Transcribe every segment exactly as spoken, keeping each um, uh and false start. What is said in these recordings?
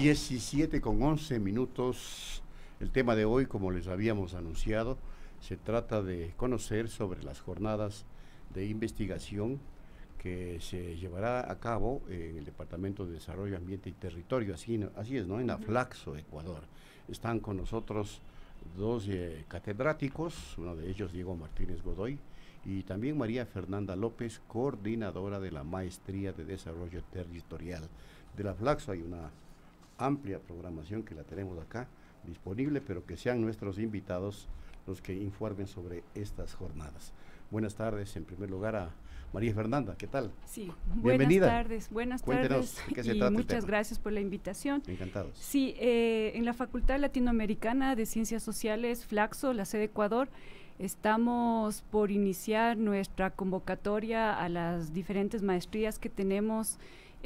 diecisiete con once minutos. El tema de hoy, como les habíamos anunciado, se trata de conocer sobre las jornadas de investigación que se llevará a cabo en el Departamento de Desarrollo, Ambiente y Territorio, así, así es, ¿no? En Aflaxo, Ecuador. Están con nosotros dos eh, catedráticos, uno de ellos Diego Martínez Godoy, y también María Fernanda López, coordinadora de la Maestría de Desarrollo Territorial de la Aflaxo. Hay una amplia programación que la tenemos acá disponible, pero que sean nuestros invitados los que informen sobre estas jornadas. Buenas tardes, en primer lugar, a María Fernanda, ¿qué tal? Sí, bienvenida. Buenas tardes, buenas Cuéntenos, tardes ¿de qué se y trata el muchas tema? gracias por la invitación. Encantados. Sí, eh, en la Facultad Latinoamericana de Ciencias Sociales, Flaxo, la sede Ecuador, estamos por iniciar nuestra convocatoria a las diferentes maestrías que tenemos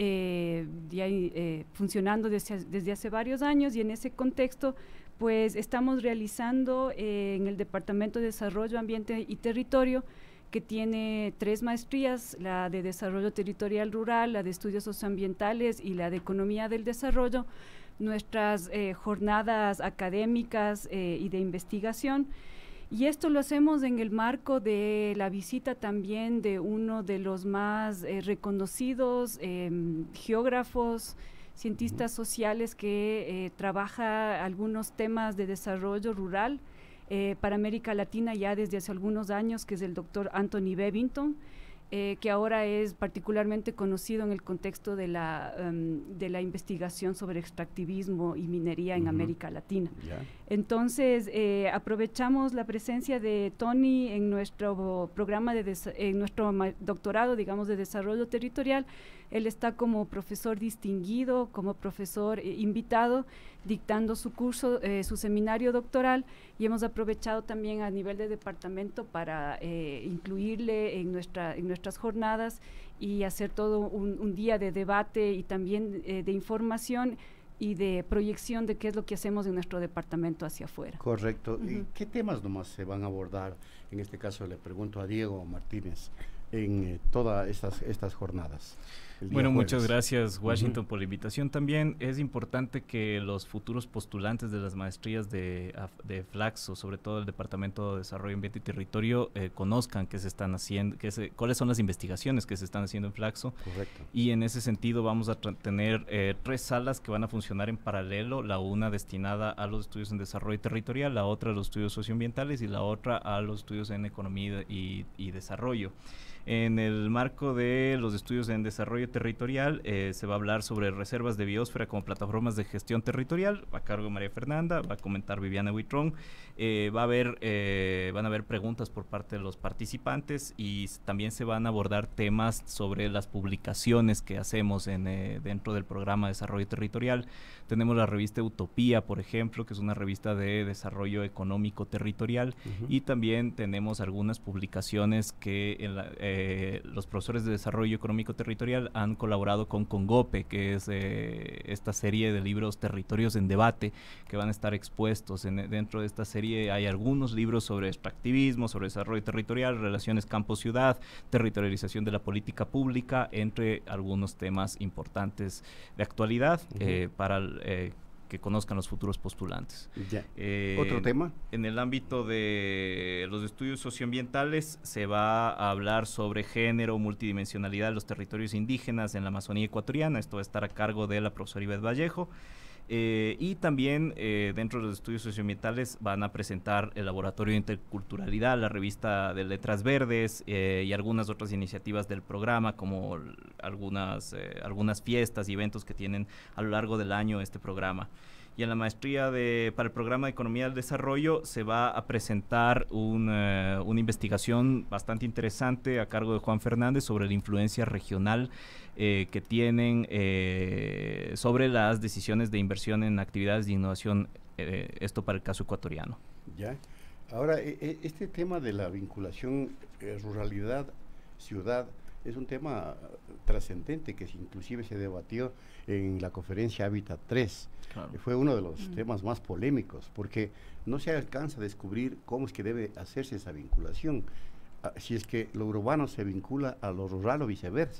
eh, ya, eh, funcionando desde, desde hace varios años, y en ese contexto pues estamos realizando eh, en el Departamento de Desarrollo, Ambiente y Territorio, que tiene tres maestrías, la de Desarrollo Territorial Rural, la de Estudios Socioambientales y la de Economía del Desarrollo, nuestras eh, jornadas académicas eh, y de investigación. Y esto lo hacemos en el marco de la visita también de uno de los más eh, reconocidos eh, geógrafos, cientistas sociales que eh, trabaja algunos temas de desarrollo rural eh, para América Latina ya desde hace algunos años, que es el doctor Anthony Bevington, eh, que ahora es particularmente conocido en el contexto de la, um, de la investigación sobre extractivismo y minería en uh-huh. América Latina. Yeah. Entonces, eh, aprovechamos la presencia de Tony en nuestro programa, de en nuestro doctorado, digamos, de desarrollo territorial. Él está como profesor distinguido, como profesor eh, invitado, dictando su curso, eh, su seminario doctoral, y hemos aprovechado también a nivel de departamento para eh, incluirle en, nuestra, en nuestras jornadas y hacer todo un, un día de debate y también eh, de información y de proyección de qué es lo que hacemos en nuestro departamento hacia afuera. Correcto. Uh-huh. ¿Y qué temas nomás se van a abordar? En este caso le pregunto a Diego Martínez en eh, todas estas, estas jornadas. Bueno, jueves. Muchas gracias, Washington, uh-huh. por la invitación. También es importante que los futuros postulantes de las maestrías de, de Flaxo, sobre todo el Departamento de Desarrollo, Ambiente y Territorio, eh, conozcan qué se están haciendo, qué se, cuáles son las investigaciones que se están haciendo en Flaxo. Correcto. Y en ese sentido vamos a tener eh, tres salas que van a funcionar en paralelo, la una destinada a los estudios en desarrollo territorial, la otra a los estudios socioambientales y la otra a los estudios en economía y, y desarrollo. En el marco de los estudios en desarrollo territorial eh, se va a hablar sobre reservas de biosfera como plataformas de gestión territorial, a cargo de María Fernanda, va a comentar Viviana Huitrón. Eh, va a haber, eh, van a haber preguntas por parte de los participantes y también se van a abordar temas sobre las publicaciones que hacemos en, eh, dentro del programa de desarrollo territorial. Tenemos la revista Utopía, por ejemplo, que es una revista de desarrollo económico territorial, uh-huh. y también tenemos algunas publicaciones que en la, eh, los profesores de desarrollo económico territorial han colaborado con Congope, que es eh, esta serie de libros Territorios en Debate, que van a estar expuestos. En, dentro de esta serie hay algunos libros sobre extractivismo, sobre desarrollo territorial, relaciones campo-ciudad, territorialización de la política pública, entre algunos temas importantes de actualidad uh-huh. eh, para eh, que conozcan los futuros postulantes. Ya. Eh, ¿Otro tema? En el ámbito de los estudios socioambientales se va a hablar sobre género, multidimensionalidad de los territorios indígenas en la Amazonía ecuatoriana. Esto va a estar a cargo de la profesora Ivette Vallejo. Eh, y también eh, dentro de los estudios socioambientales van a presentar el Laboratorio de Interculturalidad, la revista de Letras Verdes eh, y algunas otras iniciativas del programa, como algunas, eh, algunas fiestas y eventos que tienen a lo largo del año este programa. Y en la maestría de, para el programa de Economía del Desarrollo se va a presentar un, uh, una investigación bastante interesante a cargo de Juan Fernández sobre la influencia regional eh, que tienen eh, sobre las decisiones de inversión en actividades de innovación, eh, esto para el caso ecuatoriano. Ya. Ahora, e este tema de la vinculación eh, ruralidad-ciudad es un tema trascendente que inclusive se debatió en la conferencia Hábitat tres. Claro. Fue uno de los mm. temas más polémicos, porque no se alcanza a descubrir cómo es que debe hacerse esa vinculación, si es que lo urbano se vincula a lo rural o viceversa.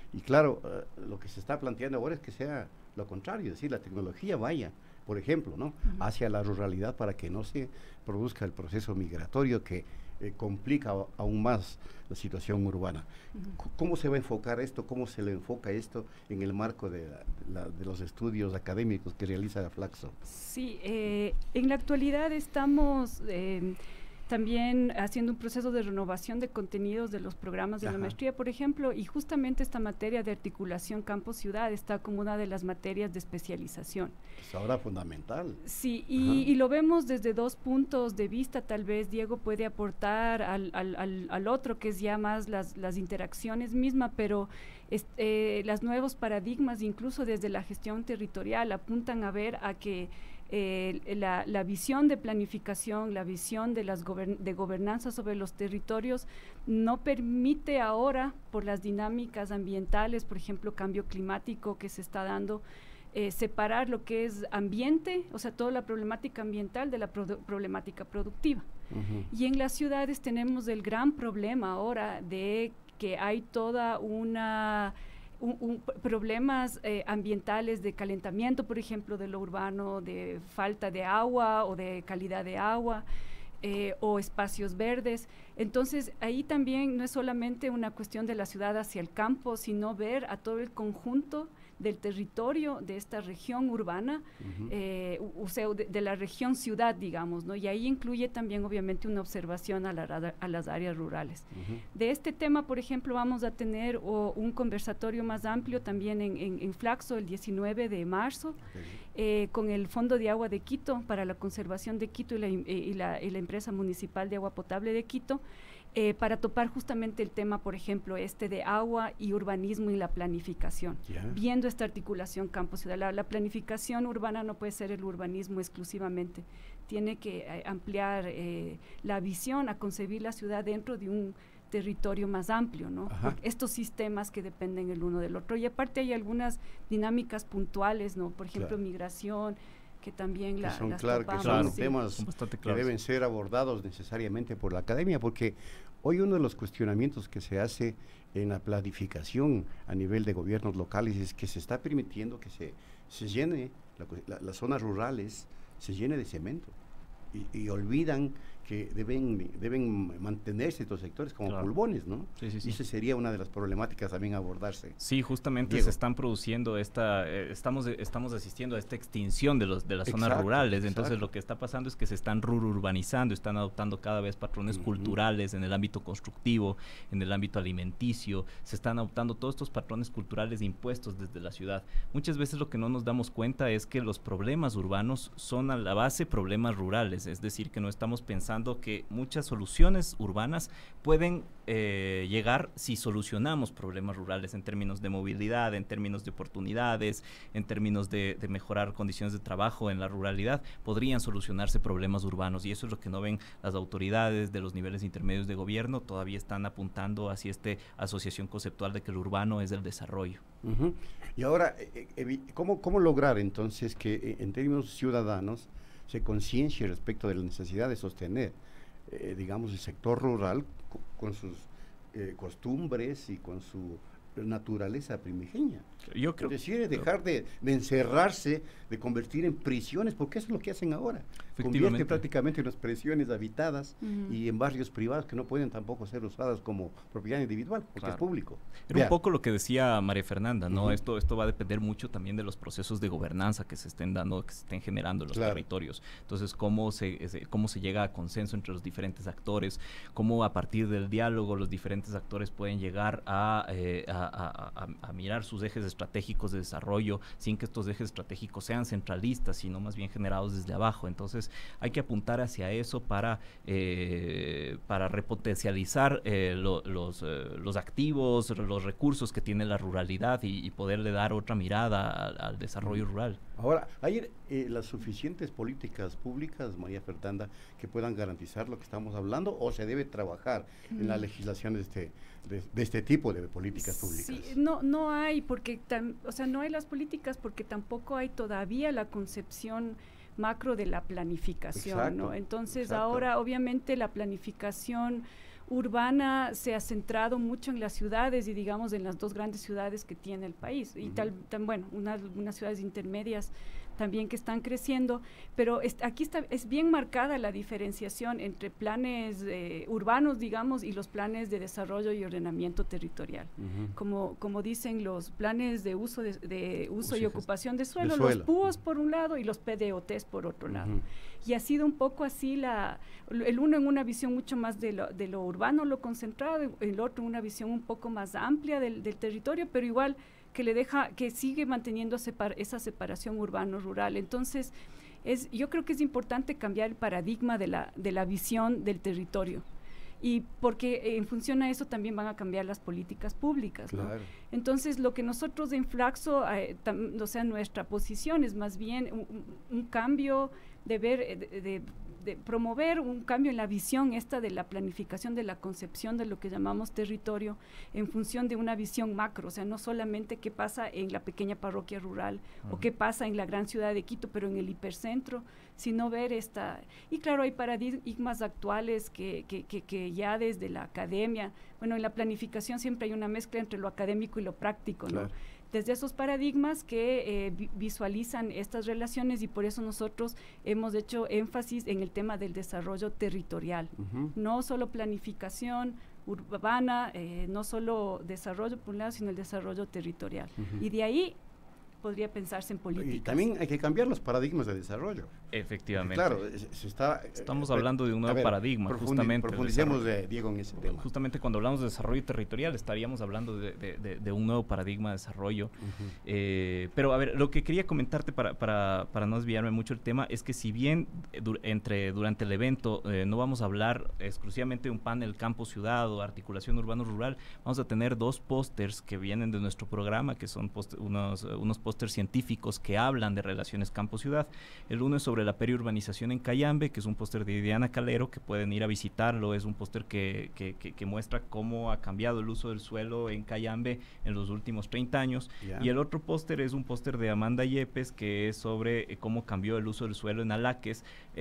Y claro, uh, lo que se está planteando ahora es que sea lo contrario, es decir, la tecnología vaya, por ejemplo, ¿no? Uh-huh. hacia la ruralidad para que no se produzca el proceso migratorio que eh, complica a, aún más la situación urbana. Uh-huh. ¿Cómo se va a enfocar esto? ¿Cómo se le enfoca esto en el marco de, la, de, la, de los estudios académicos que realiza Flaxo? Sí, eh, en la actualidad estamos eh, también haciendo un proceso de renovación de contenidos de los programas de Ajá. la maestría, por ejemplo, y justamente esta materia de articulación campo-ciudad está como una de las materias de especialización. Es ahora fundamental. Sí, y, y lo vemos desde dos puntos de vista. Tal vez Diego puede aportar al, al, al, al otro, que es ya más las, las interacciones mismas, pero es, eh, los nuevos paradigmas, incluso desde la gestión territorial, apuntan a ver a que Eh, la, la visión de planificación, la visión de las gobern de gobernanza sobre los territorios no permite ahora, por las dinámicas ambientales, por ejemplo, cambio climático que se está dando, eh, separar lo que es ambiente, o sea, toda la problemática ambiental de la produ problemática productiva. Uh-huh. Y en las ciudades tenemos el gran problema ahora de que hay toda una... Un, un, problemas eh, ambientales de calentamiento, por ejemplo, de lo urbano, de falta de agua o de calidad de agua, eh, o espacios verdes. Entonces, ahí también no es solamente una cuestión de la ciudad hacia el campo, sino ver a todo el conjunto del territorio de esta región urbana, uh-huh. eh, o sea, de, de la región ciudad, digamos, ¿no? Y ahí incluye también, obviamente, una observación a, la, a las áreas rurales. Uh-huh. De este tema, por ejemplo, vamos a tener o, un conversatorio más amplio también en, en, en Flaxo el diecinueve de marzo, okay. eh, con el Fondo de Agua de Quito para la Conservación de Quito y la, y la, y la Empresa Municipal de Agua Potable de Quito, Eh, para topar justamente el tema, por ejemplo, este de agua y urbanismo y la planificación, yeah. viendo esta articulación campo-ciudad. La, la planificación urbana no puede ser el urbanismo exclusivamente, tiene que eh, ampliar eh, la visión a concebir la ciudad dentro de un territorio más amplio, ¿no? Estos sistemas que dependen el uno del otro. Y aparte hay algunas dinámicas puntuales, ¿no? Por ejemplo, claro. migración, que también la, que son, las claro, topamos, que son sí. temas que deben ser abordados necesariamente por la academia, porque hoy uno de los cuestionamientos que se hace en la planificación a nivel de gobiernos locales es que se está permitiendo que se, se llene, la, la, las zonas rurales, se llene de cemento y, y olvidan que deben, deben mantenerse estos sectores como claro. pulmones, ¿no? Sí, sí, sí. Y esa sería una de las problemáticas también a abordarse. Sí, justamente Diego. se están produciendo esta, eh, estamos, estamos asistiendo a esta extinción de, los, de las zonas exacto, rurales, entonces exacto. lo que está pasando es que se están rururbanizando, están adoptando cada vez patrones uh-huh. culturales en el ámbito constructivo, en el ámbito alimenticio, se están adoptando todos estos patrones culturales impuestos desde la ciudad. Muchas veces lo que no nos damos cuenta es que los problemas urbanos son a la base problemas rurales, es decir, que no estamos pensando que muchas soluciones urbanas pueden eh, llegar si solucionamos problemas rurales en términos de movilidad, en términos de oportunidades, en términos de, de mejorar condiciones de trabajo en la ruralidad, podrían solucionarse problemas urbanos, y eso es lo que no ven las autoridades de los niveles intermedios de gobierno. Todavía están apuntando hacia esta asociación conceptual de que el urbano es el desarrollo. Uh-huh. Y ahora, eh, ¿cómo, cómo lograr entonces que eh, en términos ciudadanos se conciencie respecto de la necesidad de sostener, eh, digamos, el sector rural co con sus eh, costumbres y con su naturaleza primigenia? Yo creo, es decir, dejar de, de encerrarse, de convertir en prisiones, porque eso es lo que hacen ahora. Convierte prácticamente en unas prisiones habitadas uh-huh. y en barrios privados que no pueden tampoco ser usadas como propiedad individual, porque claro. es público. Era Vea. un poco lo que decía María Fernanda, ¿no? Uh-huh. Esto, esto va a depender mucho también de los procesos de gobernanza que se estén dando, que se estén generando en los claro. territorios. Entonces, cómo se, cómo se llega a consenso entre los diferentes actores, cómo a partir del diálogo los diferentes actores pueden llegar a, eh, a, a, a, a mirar sus ejes estratégicos de desarrollo sin que estos ejes estratégicos sean centralistas, sino más bien generados desde abajo. Entonces, hay que apuntar hacia eso para, eh, para repotencializar eh, lo, los, eh, los activos, los recursos que tiene la ruralidad y, y poderle dar otra mirada al, al desarrollo rural. Ahora, ¿hay eh, las suficientes políticas públicas, María Fernanda, que puedan garantizar lo que estamos hablando, o se debe trabajar mm. en la legislación de este, de, de este tipo de políticas públicas? Sí, no, no hay, porque tam, o sea, no hay las políticas porque tampoco hay todavía la concepción macro de la planificación, exacto, ¿no? Entonces exacto. ahora obviamente la planificación urbana se ha centrado mucho en las ciudades y digamos en las dos grandes ciudades que tiene el país y uh-huh. tal, tan bueno, unas, unas ciudades intermedias también que están creciendo, pero es, aquí está, es bien marcada la diferenciación entre planes eh, urbanos, digamos, y los planes de desarrollo y ordenamiento territorial. Uh-huh. Como, como dicen los planes de uso de, de uso Uy, y ocupación de suelo, de suelo, los P U Os por un lado y los P D O Ts por otro uh-huh. lado. Y ha sido un poco así la, el uno en una visión mucho más de lo, de lo urbano, lo concentrado, el otro en una visión un poco más amplia del, del territorio, pero igual que le deja, que sigue manteniendo separ, esa separación urbano-rural. Entonces, es, yo creo que es importante cambiar el paradigma de la, de la visión del territorio. Y porque eh, en función a eso también van a cambiar las políticas públicas, ¿no? Claro. Entonces, lo que nosotros en Flaxo, eh, tam, o sea, nuestra posición es más bien un, un cambio de ver, de, de, de promover un cambio en la visión esta de la planificación, de la concepción de lo que llamamos territorio en función de una visión macro, o sea, no solamente qué pasa en la pequeña parroquia rural uh-huh. o qué pasa en la gran ciudad de Quito, pero en el hipercentro, sino ver esta, y claro, hay paradigmas actuales que, que, que, que ya desde la academia, bueno, en la planificación siempre hay una mezcla entre lo académico y lo práctico, claro. ¿no? Desde esos paradigmas que eh, vi visualizan estas relaciones y por eso nosotros hemos hecho énfasis en el tema del desarrollo territorial, uh-huh. no solo planificación urbana, eh, no solo desarrollo por un lado, sino el desarrollo territorial. Uh-huh. Y de ahí podría pensarse en políticas. Y también hay que cambiar los paradigmas de desarrollo. Efectivamente. Claro, se, se está... Estamos eh, hablando de un nuevo ver, paradigma, justamente. Profundicemos, de, Diego, en ese tema. Justamente cuando hablamos de desarrollo territorial, estaríamos hablando de, de, de, de un nuevo paradigma de desarrollo. Uh-huh. eh, pero, a ver, lo que quería comentarte para, para, para no desviarme mucho el tema, es que si bien du entre, durante el evento eh, no vamos a hablar exclusivamente de un panel campo-ciudad o articulación urbano-rural, vamos a tener dos pósters que vienen de nuestro programa, que son unos, unos pósters científicos que hablan de relaciones campo-ciudad. El uno es sobre la periurbanización en Cayambe, que es un póster de Diana Calero, que pueden ir a visitarlo. Es un póster que, que, que, que muestra cómo ha cambiado el uso del suelo en Cayambe en los últimos treinta años. Yeah. Y el otro póster es un póster de Amanda Yepes, que es sobre eh, cómo cambió el uso del suelo en Alaques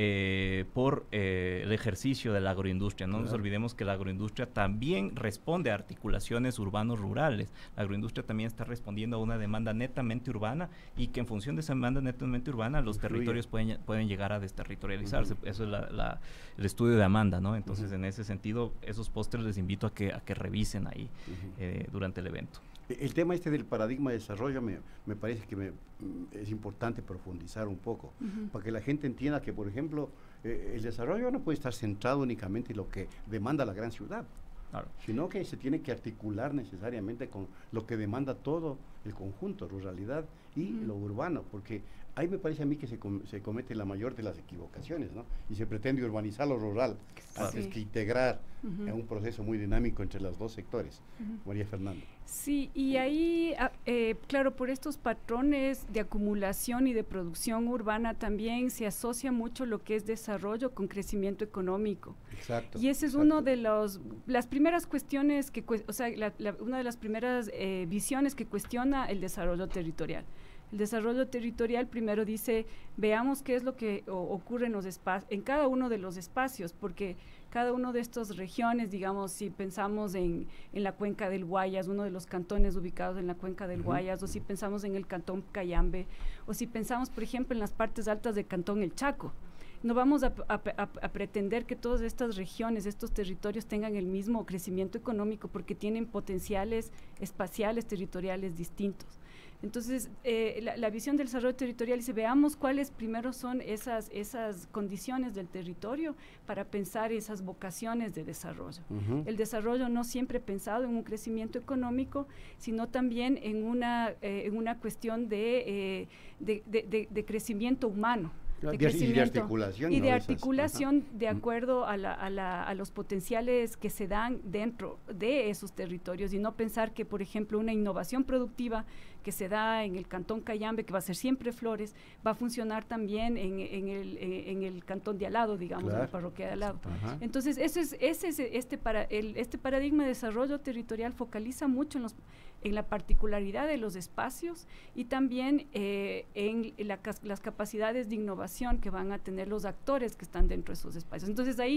eh, por eh, el ejercicio de la agroindustria. No yeah. nos olvidemos que la agroindustria también responde a articulaciones urbanos-rurales. La agroindustria también está respondiendo a una demanda netamente urbana y que en función de esa demanda netamente urbana los Influye. territorios pueden, pueden llegar a desterritorializarse. Uh-huh. Eso es la, la, el estudio de Amanda, ¿no? Entonces, uh-huh. en ese sentido, esos pósters les invito a que, a que revisen ahí uh-huh. eh, durante el evento. El tema este del paradigma de desarrollo me, me parece que me, es importante profundizar un poco, uh-huh. para que la gente entienda que, por ejemplo, eh, el desarrollo no puede estar centrado únicamente en lo que demanda la gran ciudad. Claro. Sino que se tiene que articular necesariamente con lo que demanda todo el conjunto, ruralidad y uh-huh. lo urbano, porque ahí me parece a mí que se, com se comete la mayor de las equivocaciones, ¿no? Y se pretende urbanizar lo rural, claro. antes sí. que integrar uh-huh. en un proceso muy dinámico entre los dos sectores. Uh-huh. María Fernanda. Sí, y ahí, eh, claro, por estos patrones de acumulación y de producción urbana también se asocia mucho lo que es desarrollo con crecimiento económico. Exacto. Y ese es exacto. uno de los, las primeras cuestiones, que, o sea, la, la, una de las primeras eh, visiones que cuestiona el desarrollo territorial. El desarrollo territorial primero dice, veamos qué es lo que o, ocurre en, los en cada uno de los espacios, porque cada uno de estas regiones, digamos, si pensamos en, en la cuenca del Guayas, uno de los cantones ubicados en la cuenca del uh-huh. Guayas, o si pensamos en el cantón Cayambe, o si pensamos, por ejemplo, en las partes altas del cantón El Chaco, no vamos a, a, a, a pretender que todas estas regiones, estos territorios tengan el mismo crecimiento económico porque tienen potenciales espaciales, territoriales distintos. Entonces, eh, la, la visión del desarrollo territorial dice, veamos cuáles primero son esas, esas condiciones del territorio para pensar esas vocaciones de desarrollo. Uh-huh. El desarrollo no siempre pensado en un crecimiento económico, sino también en una, eh, en una cuestión de, eh, de, de, de, de crecimiento humano. De, de y de articulación. Y ¿no? de Esas, articulación ajá. de acuerdo a, la, a, la, a los potenciales que se dan dentro de esos territorios y no pensar que, por ejemplo, una innovación productiva que se da en el cantón Cayambe, que va a ser siempre flores, va a funcionar también en, en, el, en el cantón de al lado, digamos, claro. en la parroquia de al lado. Ajá. Entonces, eso es, ese es este, para, el, este paradigma de desarrollo territorial focaliza mucho en, los, en la particularidad de los espacios y también eh, en la, las capacidades de innovación que van a tener los actores que están dentro de esos espacios. Entonces ahí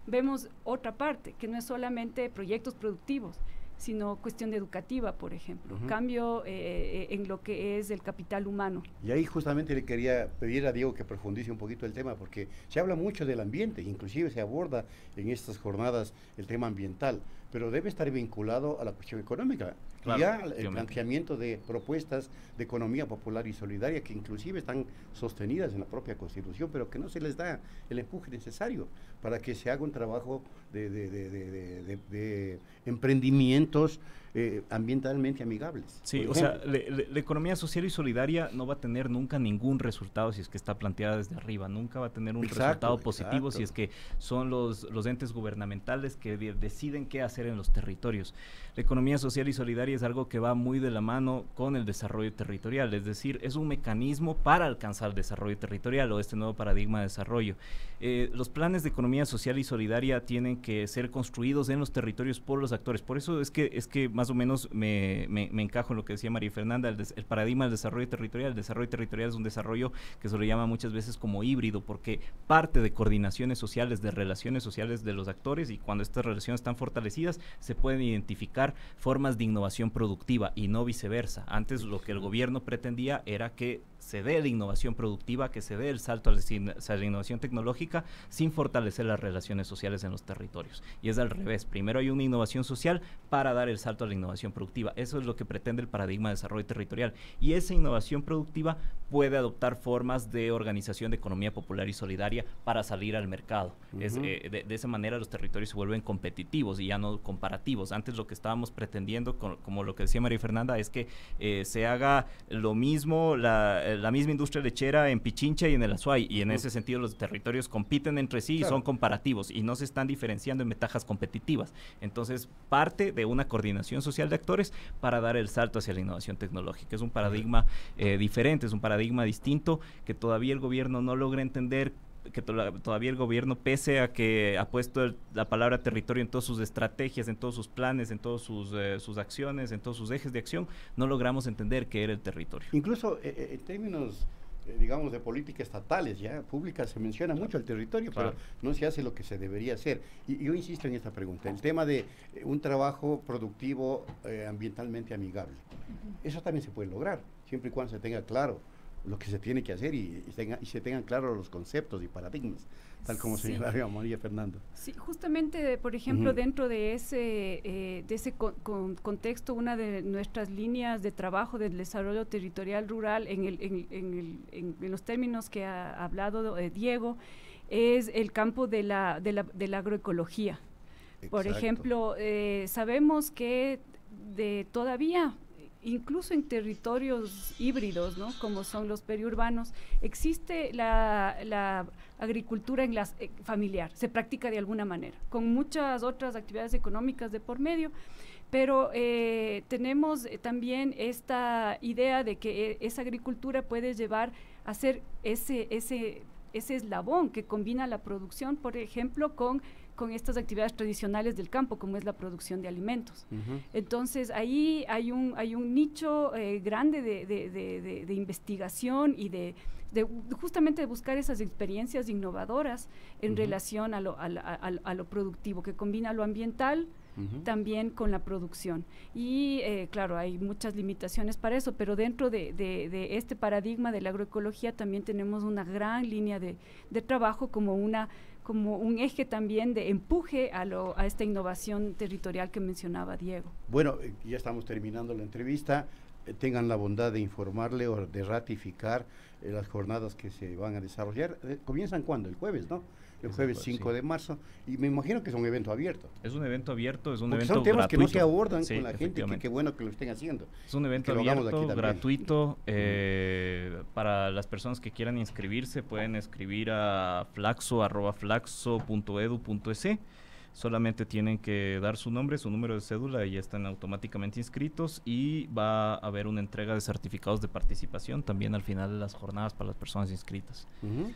vemos otra parte, que no es solamente proyectos productivos, sino cuestión educativa, por ejemplo, uh-huh. cambio eh, en lo que es el capital humano. Y ahí justamente le quería pedir a Diego que profundice un poquito el tema, porque se habla mucho del ambiente, inclusive se aborda en estas jornadas el tema ambiental, pero debe estar vinculado a la cuestión económica. Claro, ya el planteamiento de propuestas de economía popular y solidaria que inclusive están sostenidas en la propia Constitución, pero que no se les da el empuje necesario para que se haga un trabajo de, de, de, de, de, de, de emprendimientos eh, ambientalmente amigables. Sí, o sea, le, le, la economía social y solidaria no va a tener nunca ningún resultado si es que está planteada desde arriba, nunca va a tener un exacto, resultado positivo exacto. si es que son los, los entes gubernamentales que de, deciden qué hacer en los territorios. La economía social y solidaria es algo que va muy de la mano con el desarrollo territorial, es decir, es un mecanismo para alcanzar el desarrollo territorial o este nuevo paradigma de desarrollo. Eh, los planes de economía social y solidaria tienen que ser construidos en los territorios por los actores, por eso es que, es que más o menos me, me, me encajo en lo que decía María Fernanda, el, des, el paradigma del desarrollo territorial. El desarrollo territorial es un desarrollo que se le llama muchas veces como híbrido, porque parte de coordinaciones sociales, de relaciones sociales de los actores, y cuando estas relaciones están fortalecidas, se pueden identificar formas de innovación productiva y no viceversa. Antes lo que el gobierno pretendía era que se dé la innovación productiva, que se dé el salto a la, a la innovación tecnológica sin fortalecer las relaciones sociales en los territorios. Y es al revés, primero hay una innovación social para dar el salto a la innovación productiva. Eso es lo que pretende el paradigma de desarrollo territorial. Y esa innovación productiva puede adoptar formas de organización de economía popular y solidaria para salir al mercado. Uh-huh. es, eh, de, de esa manera los territorios se vuelven competitivos y ya no comparativos. Antes lo que estábamos pretendiendo, con, como lo que decía María Fernanda, es que eh, se haga lo mismo, la, la misma industria lechera en Pichincha y en el Azuay, y en uh-huh. ese sentido los territorios compiten entre sí claro. y son comparativos y no se están diferenciando en ventajas competitivas. Entonces parte de una coordinación social de actores para dar el salto hacia la innovación tecnológica. Es un paradigma eh, diferente, es un paradigma distinto que todavía el gobierno no logra entender, que to- todavía el gobierno, pese a que ha puesto el, la palabra territorio en todas sus estrategias, en todos sus planes, en todas sus, eh, sus acciones, en todos sus ejes de acción, no logramos entender qué era el territorio. Incluso eh, en términos, eh, digamos, de políticas estatales, ya públicas, se menciona mucho el territorio, claro. pero no se hace lo que se debería hacer. Y yo insisto en esta pregunta, el tema de eh, un trabajo productivo eh, ambientalmente amigable. Uh-huh. Eso también se puede lograr, siempre y cuando se tenga claro lo que se tiene que hacer y, y, tenga, y se tengan claros los conceptos y paradigmas, tal como sí. señalaba María Fernanda. Sí, justamente, por ejemplo, uh-huh. dentro de ese, eh, de ese con, con contexto, una de nuestras líneas de trabajo del desarrollo territorial rural, en, el, en, en, el, en, en los términos que ha hablado eh, Diego, es el campo de la, de la, de la agroecología. Exacto. Por ejemplo, eh, sabemos que de todavía incluso en territorios híbridos, ¿no?, como son los periurbanos, existe la, la agricultura en las, eh, familiar, se practica de alguna manera, con muchas otras actividades económicas de por medio, pero eh, tenemos eh, también esta idea de que eh, esa agricultura puede llevar a ser ese, ese, ese eslabón que combina la producción, por ejemplo, con con estas actividades tradicionales del campo, como es la producción de alimentos. Uh-huh. Entonces, ahí hay un, hay un nicho eh, grande de, de, de, de, de investigación y de, de justamente de buscar esas experiencias innovadoras en uh-huh. relación a lo, a, a, a, a lo productivo, que combina lo ambiental uh-huh. también con la producción. Y, eh, claro, hay muchas limitaciones para eso, pero dentro de, de, de este paradigma de la agroecología también tenemos una gran línea de, de trabajo como una como un eje también de empuje a, lo, a esta innovación territorial que mencionaba Diego. Bueno, eh, ya estamos terminando la entrevista. Eh, tengan la bondad de informarle o de ratificar eh, las jornadas que se van a desarrollar. Eh, ¿Comienzan cuándo? El jueves, ¿no? El jueves cinco sí. de marzo, y me imagino que es un evento abierto. Es un evento abierto, es un Porque evento son temas gratuito. que no se abordan sí, con la gente, que qué bueno que lo estén haciendo. Es un evento abierto, gratuito, eh, uh-huh. para las personas que quieran inscribirse pueden escribir a flaxo arroba flaxo punto edu punto es. Solamente tienen que dar su nombre, su número de cédula y ya están automáticamente inscritos, y va a haber una entrega de certificados de participación también al final de las jornadas para las personas inscritas. Uh-huh.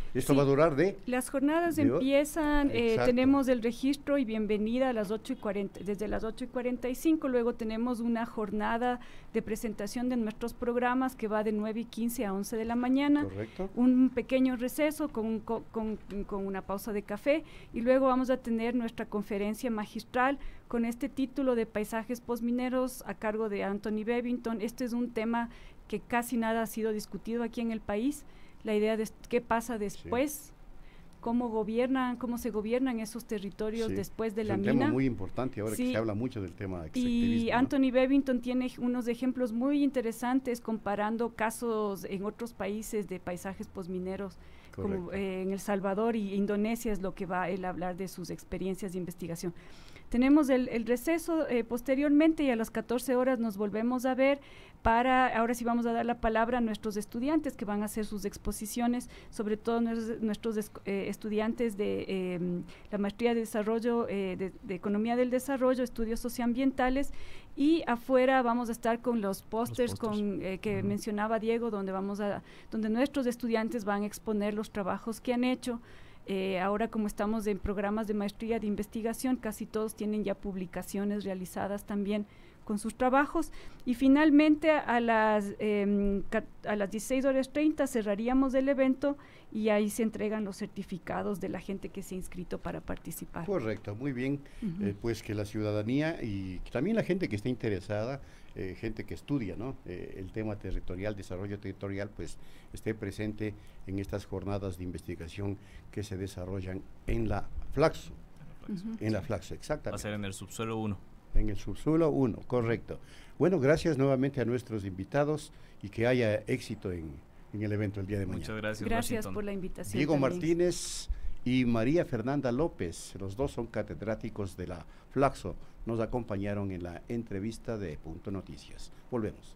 Esto sí, va a durar de... Las jornadas de, empiezan, eh, tenemos el registro y bienvenida a las ocho y cuarenta, desde las ocho y cuarenta y cinco, luego tenemos una jornada de presentación de nuestros programas que va de nueve y quince a once de la mañana. Correcto. Un pequeño receso con, con, con, con una pausa de café y luego vamos a tener nuestra conferencia magistral con este título de Paisajes Postmineros a cargo de Anthony Bevington. Este es un tema que casi nada ha sido discutido aquí en el país. La idea de qué pasa después, sí. cómo gobiernan, cómo se gobiernan esos territorios sí. después de es la un mina. tema muy importante ahora sí. que se habla mucho del tema extractivismo. Y Anthony ¿no? Bevington tiene unos ejemplos muy interesantes comparando casos en otros países de paisajes posmineros, como eh, en El Salvador y Indonesia es lo que va él a hablar de sus experiencias de investigación. Tenemos el, el receso eh, posteriormente y a las catorce horas nos volvemos a ver para, ahora sí vamos a dar la palabra a nuestros estudiantes que van a hacer sus exposiciones, sobre todo nuestros, nuestros eh, estudiantes de eh, la maestría de desarrollo, eh, de, de economía del desarrollo, estudios socioambientales, y afuera vamos a estar con los pósters con eh, que uh-huh. mencionaba Diego, donde vamos a, donde nuestros estudiantes van a exponer los trabajos que han hecho. Eh, ahora como estamos en programas de maestría de investigación, casi todos tienen ya publicaciones realizadas también con sus trabajos. Y finalmente a las, eh, a las dieciséis horas treinta cerraríamos el evento y ahí se entregan los certificados de la gente que se ha inscrito para participar. Correcto, muy bien. Uh-huh. eh, pues que la ciudadanía y también la gente que esté interesada, eh, gente que estudia, ¿no? Eh, el tema territorial, desarrollo territorial, pues esté presente en estas jornadas de investigación que se desarrollan en la Flaxo. Uh-huh. En la Flaxo, exactamente. Va a ser en el subsuelo uno. En el subsuelo uno, correcto. Bueno, gracias nuevamente a nuestros invitados y que haya éxito en, en el evento el día de mañana. Muchas gracias, Gracias Washington. por la invitación. Diego también. Martínez y María Fernanda López, los dos son catedráticos de la Flaxo, nos acompañaron en la entrevista de Punto Noticias. Volvemos.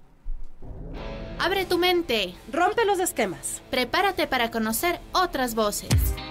Abre tu mente. Rompe los esquemas. Prepárate para conocer otras voces.